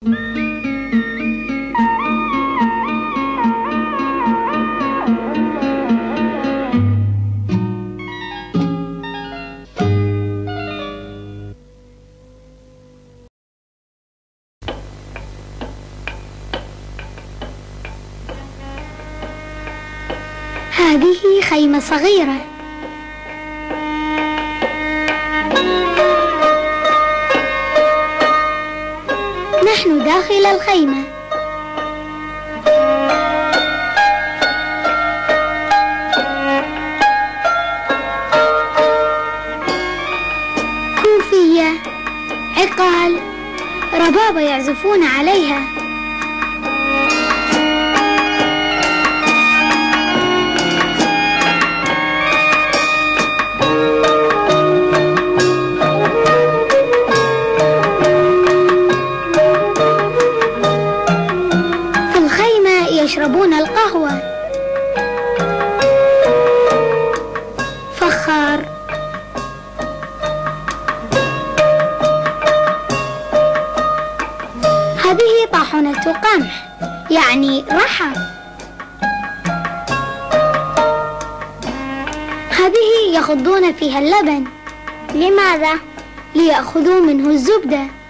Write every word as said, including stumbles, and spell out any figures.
هذه خيمة صغيرة. نحن داخل الخيمة. كوفية، عقال، ربابة يعزفون عليها. يشربون القهوة. فخار. هذه طاحونة قمح، يعني رحى. هذه يخضون فيها اللبن. لماذا؟ ليأخذوا منه الزبدة.